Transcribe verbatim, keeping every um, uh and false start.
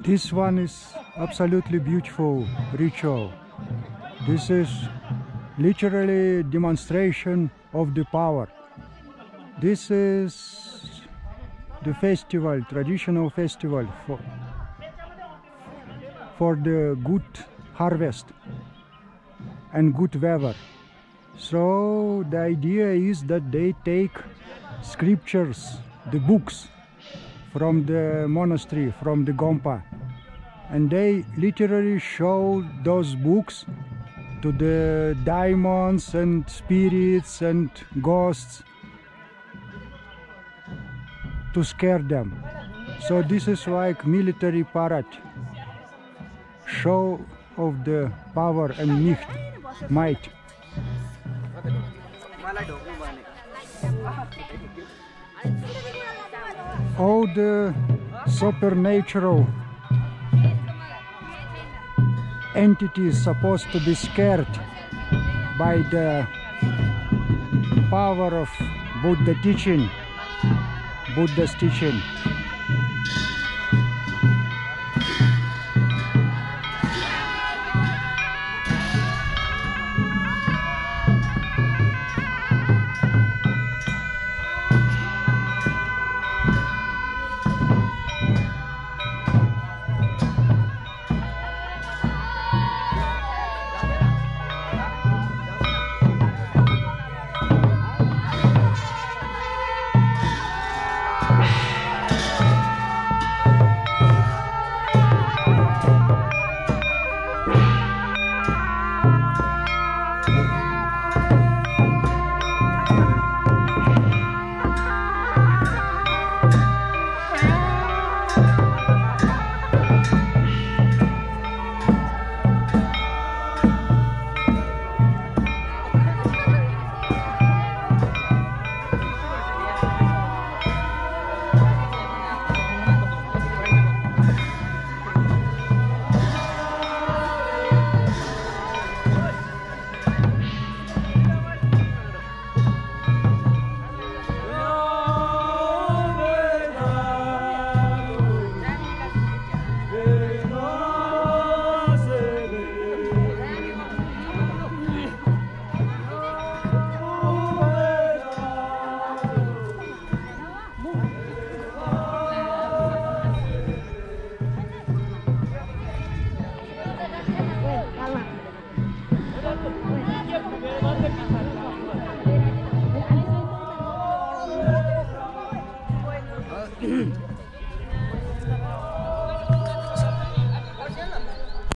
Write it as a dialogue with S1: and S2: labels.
S1: This one is absolutely beautiful ritual. This is literally demonstration of the power. This is the festival, traditional festival for, for the good harvest and good weather. So the idea is that they take scriptures, the books from the monastery, from the Gompa, and they literally show those books to the demons and spirits and ghosts to scare them. So this is like military parade, show of the power and might. might. All the supernatural entities supposed to be scared by the power of Buddha teaching, Buddha's teaching.